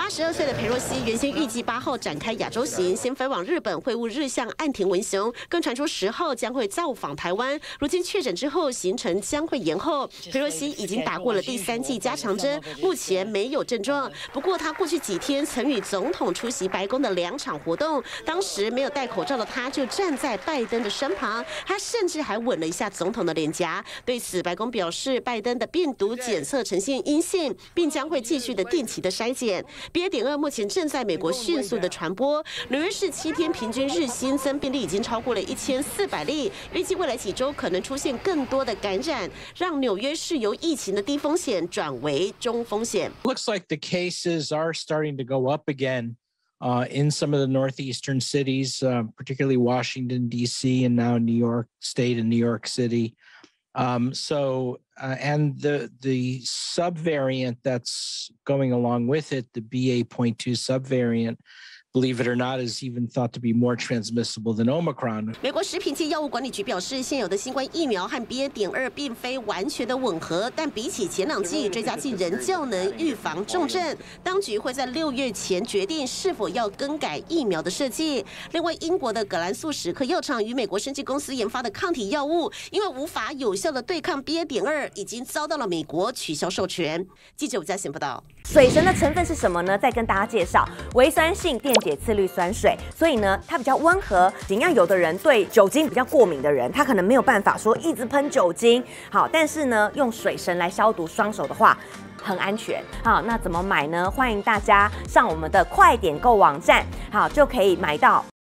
82岁的裴若曦原先预计8号展开亚洲行，先飞往日本会晤日向岸田文雄，更传出10号将会造访台湾。如今确诊之后，行程将会延后。裴若曦已经打过了第3剂加强针，目前没有症状。不过，她过去几天曾与总统出席白宫的2场活动，当时没有戴口罩的她就站在拜登的身旁，她甚至还吻了一下总统的脸颊。对此，白宫表示，拜登的病毒检测呈现阴性，并将会继续的定期的筛检。BA.2目前正在美国迅速的传播，纽约市7天平均日新增病例已经超过了1400例，预计未来几周可能出现更多的感染，让纽约市由疫情的低风险转为中风险。 Looks like the cases are starting to go up again in some of the northeastern cities, particularly Washington, D.C., and now New York State and New York City. And the subvariant that's going along with it, the BA.2 subvariant, believe it or not, is even thought to be more transmissible than Omicron. 美国食品及药物管理局表示，现有的新冠疫苗和 BA.2并非完全的吻合，但比起前2剂，追加剂仍较能预防重症。当局会在6月前决定是否要更改疫苗的设计。另外，英国的葛兰素史克药厂与美国生技公司研发的抗体药物，因为无法有效的对抗 BA.2，已经遭到了美国取消授权。记者吴嘉贤报道。 水神的成分是什么呢？再跟大家介绍，微酸性电解次氯酸水，所以呢，它比较温和。尽量有的人对酒精比较过敏的人，他可能没有办法说一直喷酒精。好，但是呢，用水神来消毒双手的话，很安全。好，那怎么买呢？欢迎大家上我们的快点购网站，好就可以买到。